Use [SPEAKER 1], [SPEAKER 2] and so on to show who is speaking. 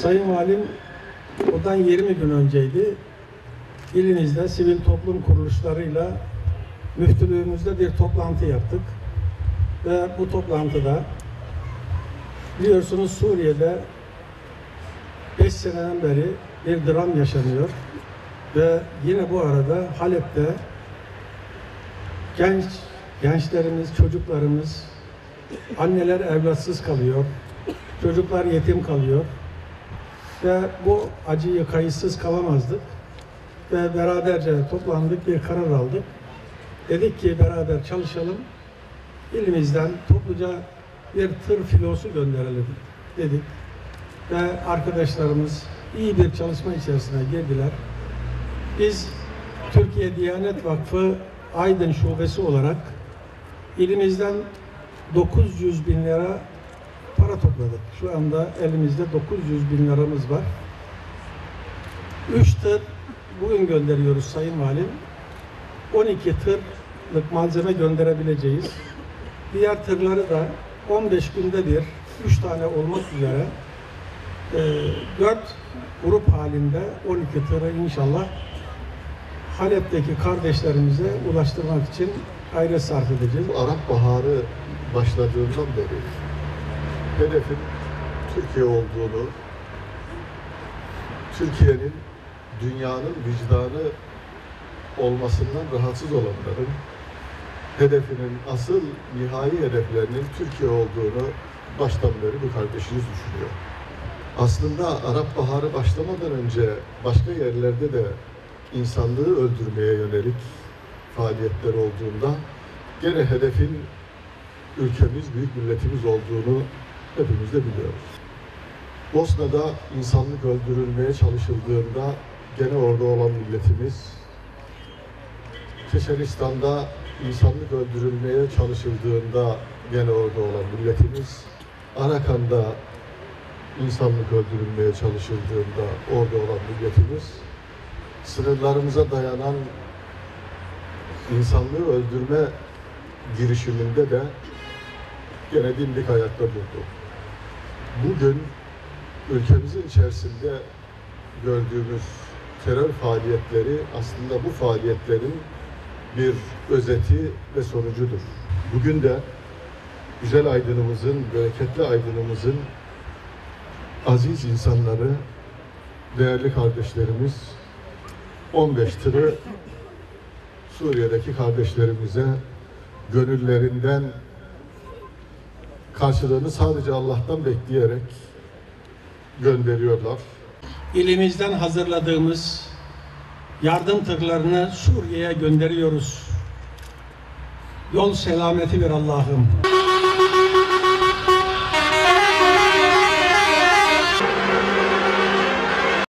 [SPEAKER 1] Sayın Valim, bundan 20 gün önceydi. İlimizde sivil toplum kuruluşlarıyla müftülüğümüzde bir toplantı yaptık. Ve bu toplantıda biliyorsunuz Suriye'de 5 seneden beri bir dram yaşanıyor. Ve yine bu arada Halep'te gençlerimiz, çocuklarımız, anneler evlatsız kalıyor, çocuklar yetim kalıyor. Ve bu acıyı kayıtsız kalamazdık. Ve beraberce toplandık, bir karar aldık. Dedik ki beraber çalışalım, elimizden topluca bir tır filosu gönderelim dedik. Ve arkadaşlarımız iyi bir çalışma içerisine girdiler. Biz Türkiye Diyanet Vakfı Aydın Şubesi olarak elimizden 900 bin lira para topladık. Şu anda elimizde 900 bin liramız var. 3 tır bugün gönderiyoruz Sayın Valim. 12 tırlık malzeme gönderebileceğiz. Diğer tırları da 15 günde bir 3 tane olmak üzere 4 grup halinde 12 tırı inşallah Halep'teki kardeşlerimize ulaştırmak için gayret sarf edeceğiz.
[SPEAKER 2] Arap Baharı başladığından beri hedefin Türkiye olduğunu, Türkiye'nin dünyanın vicdanı olmasından rahatsız olanların hedefinin asıl nihai hedeflerinin Türkiye olduğunu baştan beri bu kardeşiniz düşünüyor. Aslında Arap Baharı başlamadan önce başka yerlerde de insanlığı öldürmeye yönelik faaliyetler olduğunda gene hedefin ülkemiz, büyük milletimiz olduğunu hepimiz de biliyoruz. Bosna'da insanlık öldürülmeye çalışıldığında gene orada olan milletimiz, Çeçenistan'da insanlık öldürülmeye çalışıldığında gene orada olan milletimiz, Arakan'da insanlık öldürülmeye çalışıldığında orada olan milletimiz, sınırlarımıza dayanan insanlığı öldürme girişiminde de gene dimdik ayakta durdu. Bugün ülkemizin içerisinde gördüğümüz terör faaliyetleri aslında bu faaliyetlerin bir özeti ve sonucudur. Bugün de güzel Aydın'ımızın, bereketli Aydın'ımızın aziz insanları, değerli kardeşlerimiz 15 tırı Suriye'deki kardeşlerimize gönüllerinden karşılığını sadece Allah'tan bekleyerek gönderiyorlar.
[SPEAKER 1] İlimizden hazırladığımız yardım tırlarını Suriye'ye gönderiyoruz. Yol selameti ver Allah'ım.